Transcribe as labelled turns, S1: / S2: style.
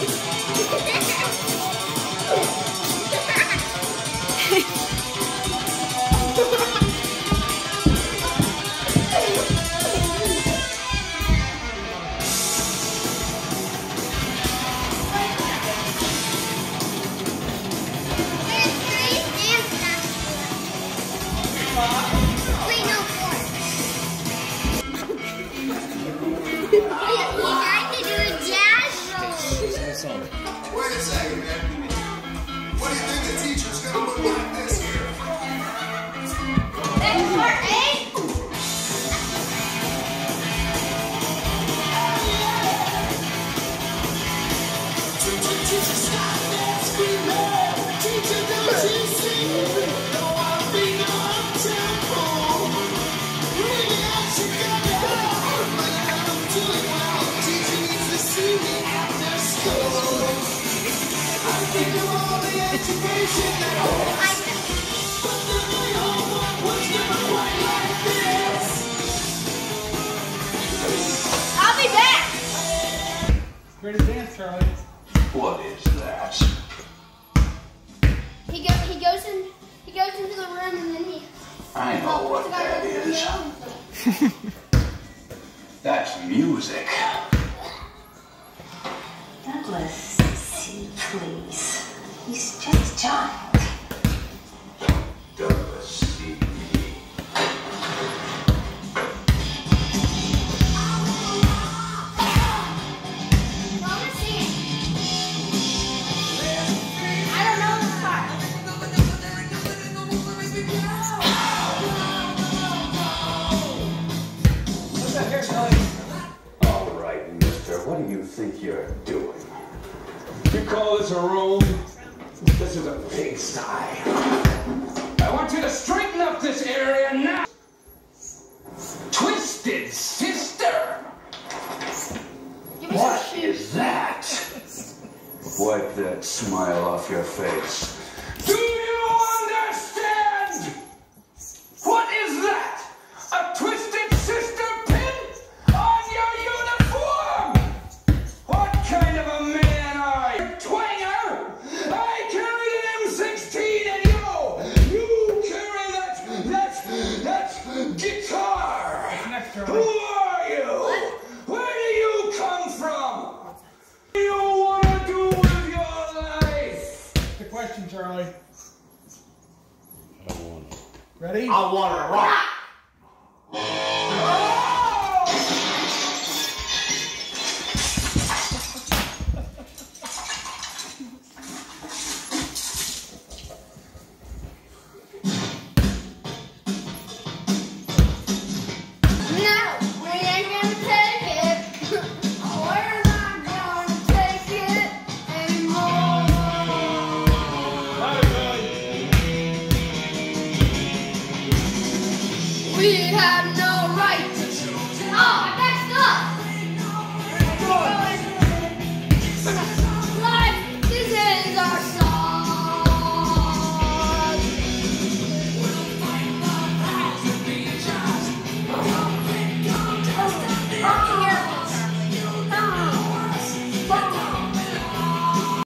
S1: Wait a second, man. What do you think the teacher's gonna look like this year?
S2: That's part A.
S3: Teacher, stop that screaming. Teacher, don't you see? No, I'll be no tempo. Really, I should go down. But I'm doing well. Teacher needs to see me after school. I think of all the education that I had. But then my homework was never quite like this.
S2: I'll be back.
S4: Ready to dance, Charlie?
S5: What is that?
S2: He goes into the room and then he.
S5: I know what that is. That's music.
S6: Douglas, see, please. He's just a child.
S5: Douglas, see me.
S2: I don't know this part.
S4: What's that hair, Charlie?
S5: All right, mister, what do you think you're doing? You call this a room? This is a pigsty. I want you to straighten up this area now. Twisted Sister! What is that? Wipe that smile off your face. Do you understand? What is that? A Twisted Sister pin on your uniform? What kind of a man are you? Twanger? I carry an M16 and you carry that guitar.
S4: Next,
S5: Who
S4: Charlie.
S5: are you? Where do you come from? What do you want to do with your life?
S4: The question, Charlie.
S5: I don't want to.
S4: Ready?
S1: I want to rock.
S2: No, we ain't gonna take it. We're not gonna take it anymore. We have no right to. Oh,